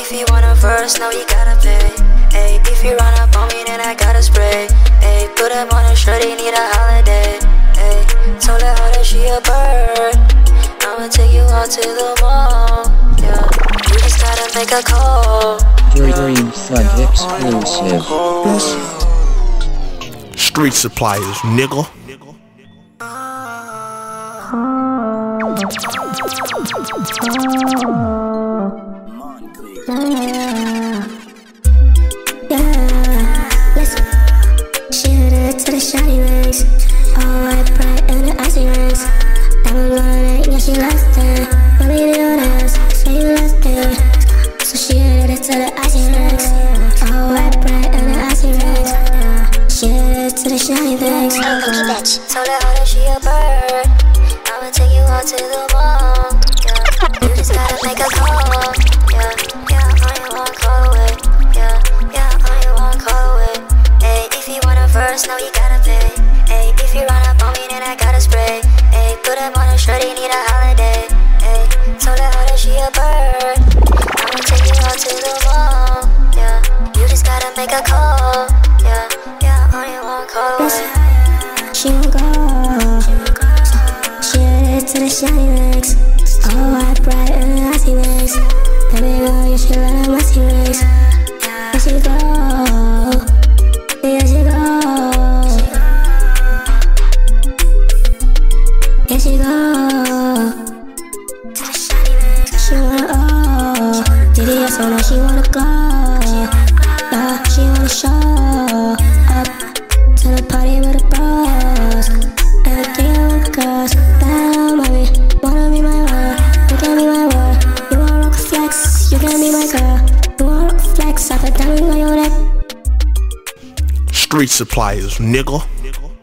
if you want a verse, no, you gotta pay. Ay, if you run up on me, then I gotta spray. Ay, put him on a shirt, he need a holiday. Ay, told her how that she a bird. I'ma take you out to the mall. Yeah, you just gotta make a call. Dream Thug exclusive. Street suppliers, nigga. Listen, she hit it to the shiny legs. All white bright and the icy rings. Diamond blonde, yeah, she likes that. Mommy, they don't ask, say you like that. So she hit it to the icy rings. All white bright and the icy rings. She hit it to the shiny legs. Told her how that she a bird. I'ma take you out to the mall. Yeah, you just gotta make a call. Yeah, yeah, only one call away. Yeah, yeah, only one call away. Ay, if you want a verse, no, you gotta pay. Ay, if you run up on me, then I gotta spray. Ay, put him on a shirt, he need a holiday. Ay, told her how that she a bird. I'ma take you out to the mall. Yeah, you just gotta make a call. Yeah, yeah, only one call away. She won't go. She hit it to the shiny legs. All white bright and the icy legs. Baby girl, you should let her messy legs. Here she go. Here she go. Here she go. She wanna DDS, so now she wanna go. Yeah, she wanna show up to the party with the bros. Everything I want goes down, mommy. Wanna be my world, you can be my world. You wanna rock flex, you can be my girl. You wanna rock flex, I put diamond on your neck. Street suppliers, nigga.